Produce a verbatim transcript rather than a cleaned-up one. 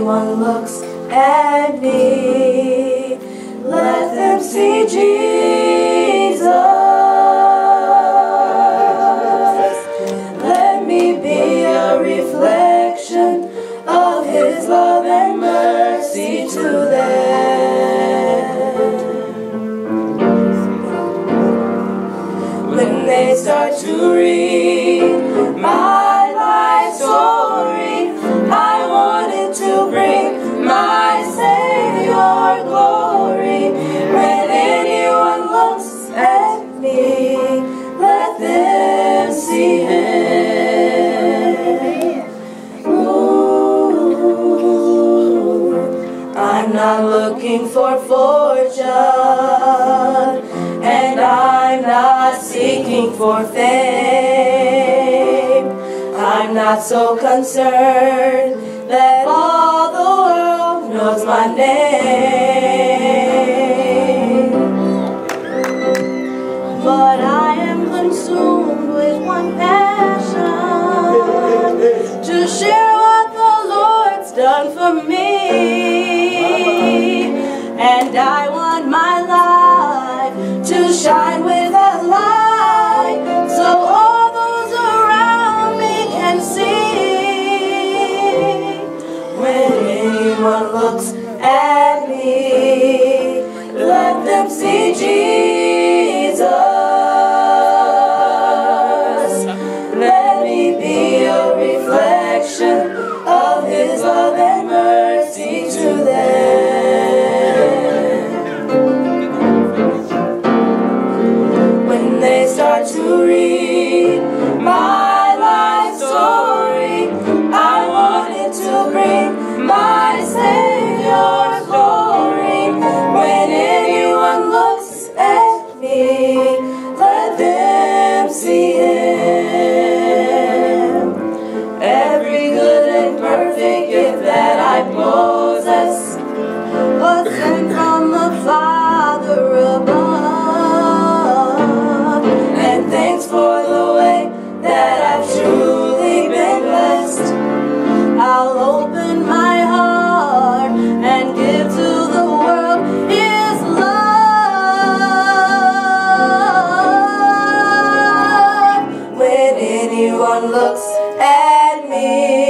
anyone looks at me, let them see Jesus. Let me be a reflection of His love and mercy to them. When they start to read my life story, I wanted to bring my Savior glory. When anyone looks at me, let them see Him. Ooh, I'm not looking for fortune, and I'm not seeking for fame. I'm not so concerned that all the world knows my name. But I am consumed with one passion, to share what the Lord's done for me. And I want my life to shine with that light, so all those around me can see. When anyone looks at me, let them see Jesus. Let me be a reflection of His love and mercy to them. When they start to read my life story, I wanted to bring my Savior glory. When anyone looks at me, let them see Him. Every good and perfect gift that I possess was sent from the Father above. And thanks for the way that I've truly been blessed. I'll open my heart and give to the world His love. When anyone looks at me,